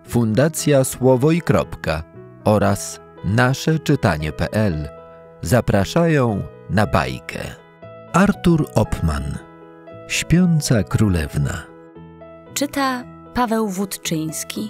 Fundacja Słowo i Kropka oraz nasze-czytanie.pl zapraszają na bajkę. Artur Oppmann. Śpiąca królewna. Czyta Paweł Wódczyński.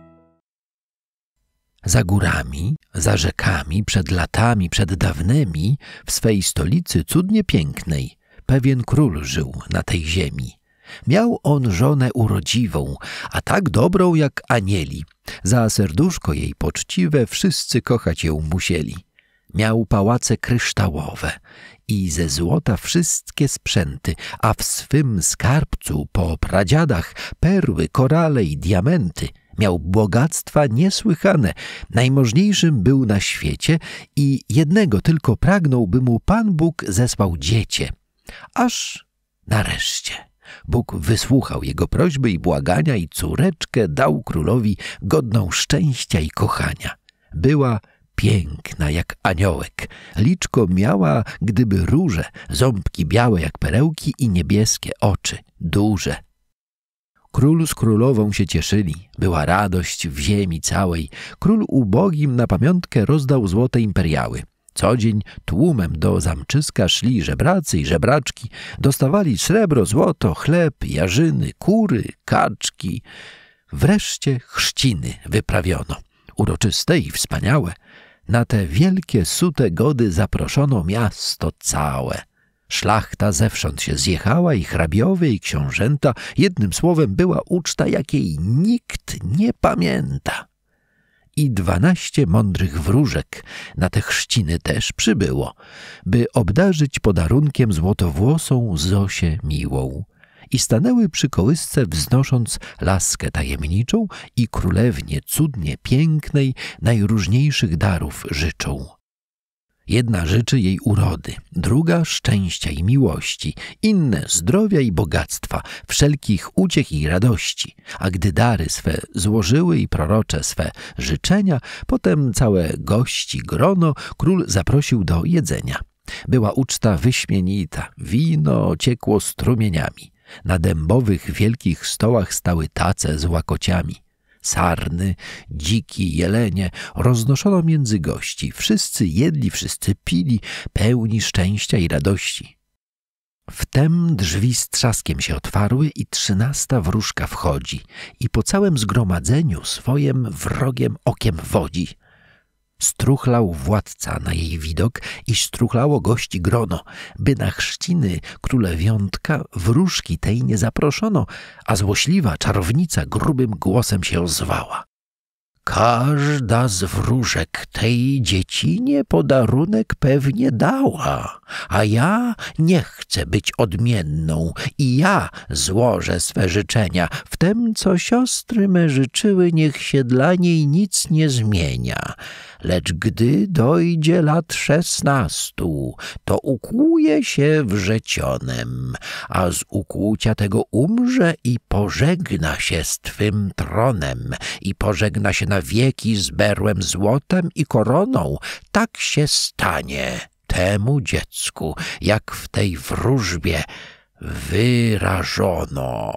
Za górami, za rzekami, przed latami, przed dawnymi, w swej stolicy cudnie pięknej, pewien król żył na tej ziemi. Miał on żonę urodziwą, a tak dobrą jak anieli. Za serduszko jej poczciwe wszyscy kochać ją musieli. Miał pałace kryształowe i ze złota wszystkie sprzęty, a w swym skarbcu po pradziadach perły, korale i diamenty. Miał bogactwa niesłychane, najmożniejszym był na świecie i jednego tylko pragnął, by mu Pan Bóg zesłał dziecię. Aż nareszcie Bóg wysłuchał jego prośby i błagania i córeczkę dał królowi godną szczęścia i kochania. Była piękna jak aniołek, liczko miała gdyby róże, ząbki białe jak perełki i niebieskie oczy, duże. Król z królową się cieszyli, była radość w ziemi całej. Król ubogim na pamiątkę rozdał złote imperiały. Co dzień tłumem do zamczyska szli żebracy i żebraczki, dostawali srebro, złoto, chleb, jarzyny, kury, kaczki. Wreszcie chrzciny wyprawiono, uroczyste i wspaniałe. Na te wielkie, sute gody zaproszono miasto całe. Szlachta zewsząd się zjechała i hrabiowie i książęta. Jednym słowem była uczta, jakiej nikt nie pamięta. I 12 mądrych wróżek na te chrzciny też przybyło, by obdarzyć podarunkiem złotowłosą Zosię miłą. I stanęły przy kołysce, wznosząc laskę tajemniczą i królewnie cudnie pięknej najróżniejszych darów życzą. Jedna życzy jej urody, druga szczęścia i miłości, inne zdrowia i bogactwa, wszelkich uciech i radości. A gdy dary swe złożyły i prorocze swe życzenia, potem całe gości grono król zaprosił do jedzenia. Była uczta wyśmienita, wino ciekło strumieniami. Na dębowych wielkich stołach stały tace z łakociami. Sarny, dziki, jelenie roznoszono między gości. Wszyscy jedli, wszyscy pili, pełni szczęścia i radości. Wtem drzwi z trzaskiem się otwarły i 13 wróżka wchodzi i po całym zgromadzeniu swoim wrogiem okiem wodzi. Struchlał władca na jej widok i struchlało gości grono, by na chrzciny królewiątka wróżki tej nie zaproszono, a złośliwa czarownica grubym głosem się ozwała. Każda z wróżek tej dziecinie podarunek pewnie dała, a ja nie chcę być odmienną i ja złożę swe życzenia. Wtem, co siostry me życzyły, niech się dla niej nic nie zmienia. Lecz gdy dojdzie lat 16, to ukłuje się wrzecionem, a z ukłucia tego umrze i pożegna się z twym tronem i pożegna się na wieki z berłem złotem i koroną. Tak się stanie temu dziecku, jak w tej wróżbie wyrażono.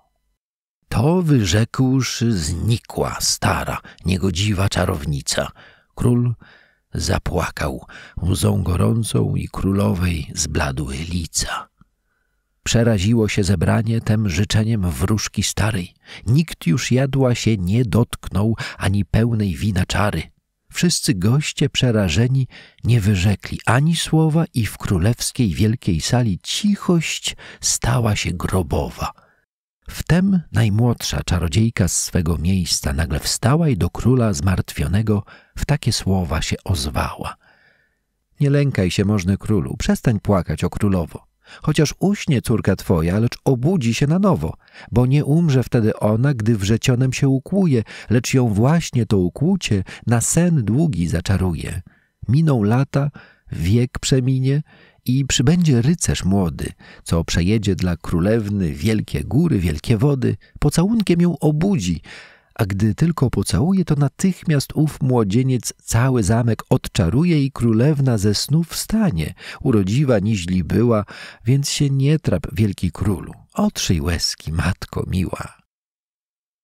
To wyrzekłszy znikła stara, niegodziwa czarownica. Król zapłakał, łzą gorącą i królowej zbladły lica. Przeraziło się zebranie tem życzeniem wróżki starej. Nikt już jadła się nie dotknął, ani pełnej wina czary. Wszyscy goście przerażeni nie wyrzekli ani słowa i w królewskiej wielkiej sali cichość stała się grobowa. Wtem najmłodsza czarodziejka z swego miejsca nagle wstała i do króla zmartwionego w takie słowa się ozwała. Nie lękaj się, możny królu, przestań płakać o królowo. Chociaż uśnie córka twoja, lecz obudzi się na nowo, bo nie umrze wtedy ona, gdy wrzecionem się ukłuje, lecz ją właśnie to ukłucie na sen długi zaczaruje. Miną lata, wiek przeminie i przybędzie rycerz młody, co przejedzie dla królewny wielkie góry, wielkie wody, pocałunkiem ją obudzi, a gdy tylko pocałuje, to natychmiast ów młodzieniec cały zamek odczaruje i królewna ze snu wstanie. Urodziwa niźli była, więc się nie trap, wielki królu. Otrzyj łezki, matko miła.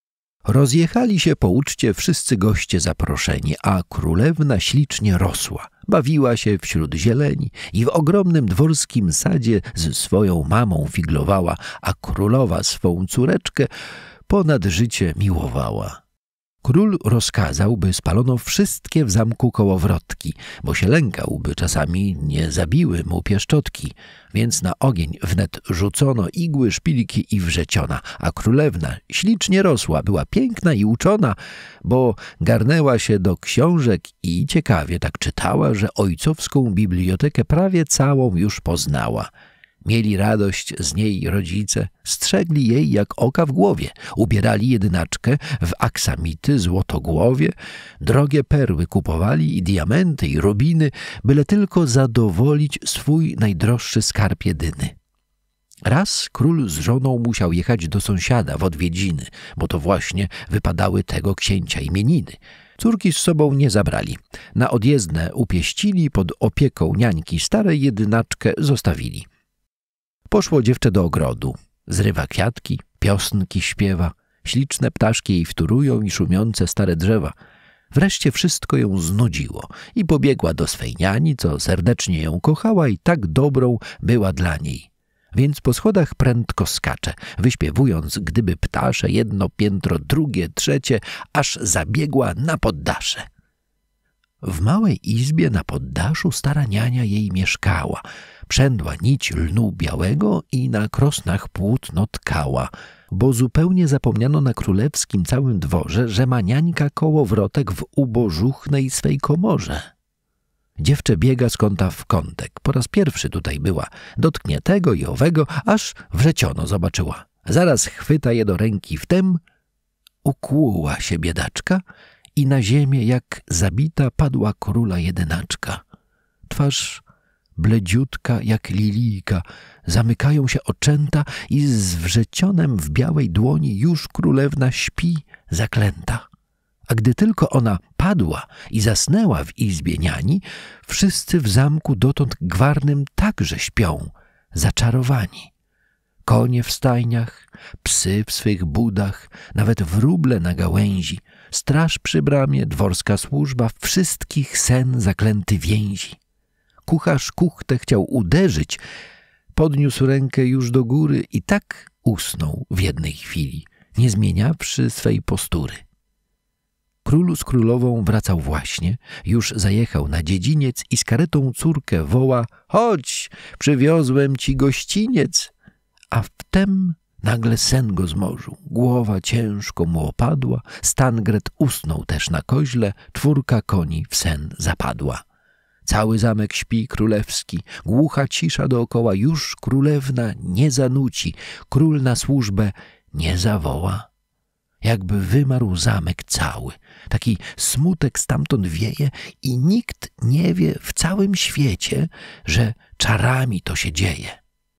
Rozjechali się po uczcie wszyscy goście zaproszeni, a królewna ślicznie rosła. Bawiła się wśród zieleni i w ogromnym dworskim sadzie z swoją mamą figlowała, a królowa swą córeczkę ponad życie miłowała. Król rozkazał, by spalono wszystkie w zamku kołowrotki, bo się lękał, by czasami nie zabiły mu pieszczotki, więc na ogień wnet rzucono igły, szpilki i wrzeciona, a królewna ślicznie rosła, była piękna i uczona, bo garnęła się do książek i ciekawie tak czytała, że ojcowską bibliotekę prawie całą już poznała. Mieli radość z niej rodzice, strzegli jej jak oka w głowie, ubierali jedynaczkę w aksamity, złotogłowie, drogie perły kupowali i diamenty i rubiny, byle tylko zadowolić swój najdroższy skarb jedyny. Raz król z żoną musiał jechać do sąsiada w odwiedziny, bo to właśnie wypadały tego księcia imieniny. Córki z sobą nie zabrali. Na odjezdne upieścili, pod opieką niańki starej jedynaczkę zostawili. Poszło dziewczę do ogrodu. Zrywa kwiatki, piosnki śpiewa, śliczne ptaszki jej wtórują i szumiące stare drzewa. Wreszcie wszystko ją znudziło i pobiegła do swej niani, co serdecznie ją kochała i tak dobrą była dla niej. Więc po schodach prędko skacze, wyśpiewując gdyby ptasze, jedno piętro, drugie, trzecie, aż zabiegła na poddasze. W małej izbie na poddaszu stara niania jej mieszkała. Przędła nić lnu białego i na krosnach płótno tkała, bo zupełnie zapomniano na królewskim całym dworze, że ma niańka kołowrotek w ubożuchnej swej komorze. Dziewczę biega z kąta w kątek. Po raz pierwszy tutaj była. Dotknie tego i owego, aż wrzeciono zobaczyła. Zaraz chwyta je do ręki, wtem ukłuła się biedaczka i na ziemię jak zabita padła króla jedynaczka. Twarz bledziutka jak lilijka, zamykają się oczęta i z wrzecionem w białej dłoni już królewna śpi zaklęta. A gdy tylko ona padła i zasnęła w izbie niani, wszyscy w zamku dotąd gwarnym także śpią, zaczarowani. Konie w stajniach, psy w swych budach, nawet wróble na gałęzi, straż przy bramie, dworska służba, wszystkich sen zaklęty więzi. Kucharz kuchtę chciał uderzyć, podniósł rękę już do góry i tak usnął w jednej chwili, nie zmieniawszy swej postury. Król z królową wracał właśnie, już zajechał na dziedziniec i z karetą córkę woła: chodź, przywiozłem ci gościniec. A wtem nagle sen go zmorzył, głowa ciężko mu opadła, Stangret usnął też na koźle, czwórka koni w sen zapadła. Cały zamek śpi królewski, głucha cisza dookoła, już królewna nie zanuci, król na służbę nie zawoła. Jakby wymarł zamek cały, taki smutek stamtąd wieje i nikt nie wie w całym świecie, że czarami to się dzieje.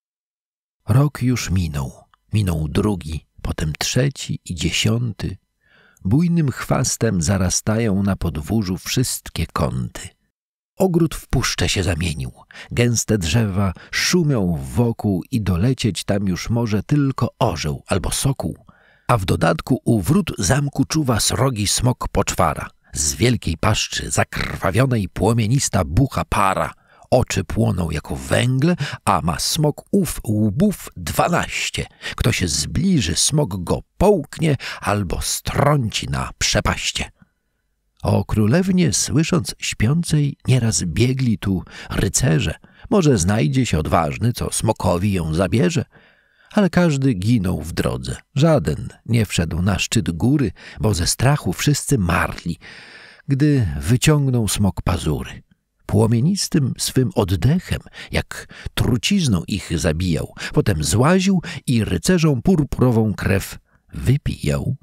Rok już minął drugi, potem trzeci i 10. Bujnym chwastem zarastają na podwórzu wszystkie kąty. Ogród w puszczę się zamienił, gęste drzewa szumią wokół i dolecieć tam już może tylko orzeł albo sokół. A w dodatku u wrót zamku czuwa srogi smok poczwara. Z wielkiej paszczy zakrwawionej płomienista bucha para. Oczy płoną jako węgle, a ma smok ów łbów 12. Kto się zbliży, smok go połknie albo strąci na przepaście. O królewnie słysząc śpiącej nieraz biegli tu rycerze. Może znajdzie się odważny, co smokowi ją zabierze. Ale każdy ginął w drodze. Żaden nie wszedł na szczyt góry, bo ze strachu wszyscy marli, gdy wyciągnął smok pazury. Płomienistym swym oddechem, jak trucizną ich zabijał, potem złaził i rycerzom purpurową krew wypijał.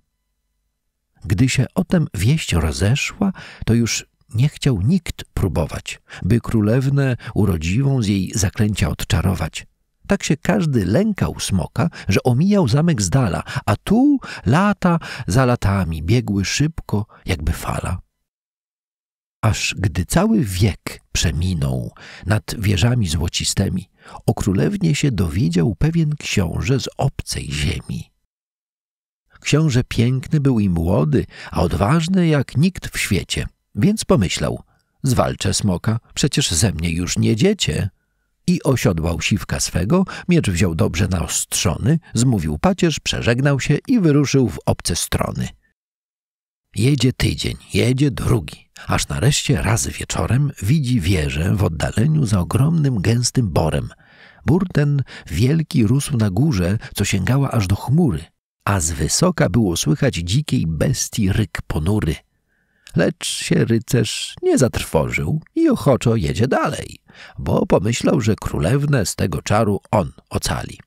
Gdy się o tem wieść rozeszła, to już nie chciał nikt próbować, by królewnę urodziwą z jej zaklęcia odczarować. Tak się każdy lękał smoka, że omijał zamek z dala, a tu lata za latami biegły szybko, jakby fala. Aż gdy cały wiek przeminął nad wieżami złocistemi, o królewnie się dowiedział pewien książę z obcej ziemi. Książę piękny był i młody, a odważny jak nikt w świecie, więc pomyślał: zwalczę smoka, przecież ze mnie już nie dziecię. I osiodłał siwka swego, miecz wziął dobrze naostrzony, zmówił pacierz, przeżegnał się i wyruszył w obce strony. Jedzie tydzień, jedzie drugi, aż nareszcie raz wieczorem widzi wieżę w oddaleniu za ogromnym, gęstym borem. Bór ten wielki rósł na górze, co sięgała aż do chmury, a z wysoka było słychać dzikiej bestii ryk ponury. Lecz się rycerz nie zatrwożył i ochoczo jedzie dalej, bo pomyślał, że królewnę z tego czaru on ocali.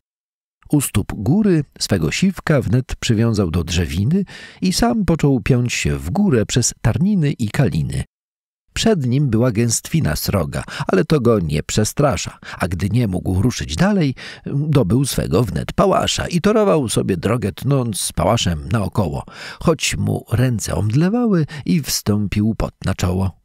U stóp góry swego siwka wnet przywiązał do drzewiny i sam począł piąć się w górę przez tarniny i kaliny. Przed nim była gęstwina sroga, ale to go nie przestrasza, a gdy nie mógł ruszyć dalej, dobył swego wnet pałasza i torował sobie drogę, tnąc z pałaszem naokoło, choć mu ręce omdlewały i wstąpił pot na czoło.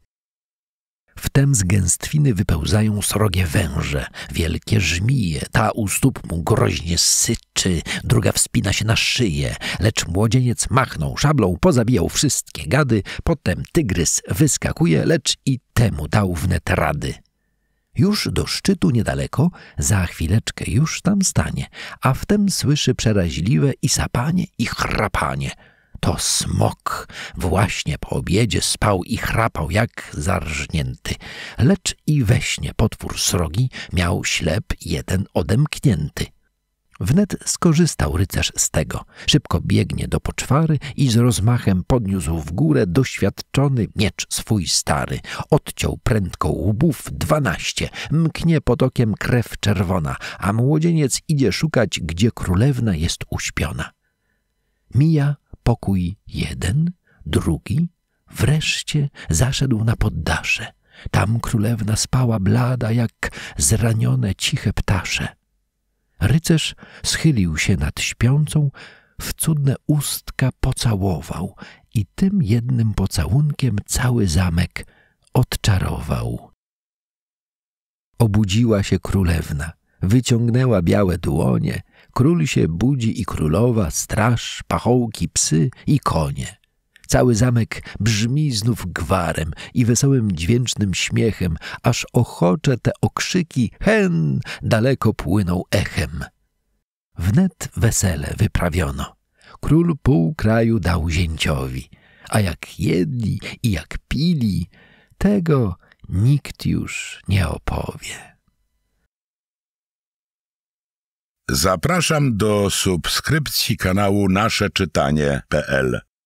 Wtem z gęstwiny wypełzają srogie węże, wielkie żmije, ta u stóp mu groźnie syczy, druga wspina się na szyję, lecz młodzieniec machnął szablą, pozabijał wszystkie gady, potem tygrys wyskakuje, lecz i temu dał wnet rady. Już do szczytu niedaleko, za chwileczkę już tam stanie, a wtem słyszy przeraźliwe i sapanie, i chrapanie. To smok właśnie po obiedzie spał i chrapał jak zarżnięty, lecz i we śnie potwór srogi miał ślep jeden odemknięty. Wnet skorzystał rycerz z tego, szybko biegnie do poczwary i z rozmachem podniósł w górę doświadczony miecz swój stary. Odciął prędko łbów 12, mknie potokiem krew czerwona, a młodzieniec idzie szukać, gdzie królewna jest uśpiona. Mija pokój jeden, drugi, wreszcie zaszedł na poddasze. Tam królewna spała blada, jak zranione ciche ptasze. Rycerz schylił się nad śpiącą, w cudne ustka pocałował i tym jednym pocałunkiem cały zamek odczarował. Obudziła się królewna, wyciągnęła białe dłonie, król się budzi i królowa, straż, pachołki, psy i konie. Cały zamek brzmi znów gwarem i wesołym dźwięcznym śmiechem, aż ochocze te okrzyki hen daleko płyną echem. Wnet wesele wyprawiono. Król pół kraju dał zięciowi, a jak jedli i jak pili, tego nikt już nie opowie. Zapraszam do subskrypcji kanału nasze czytanie.pl.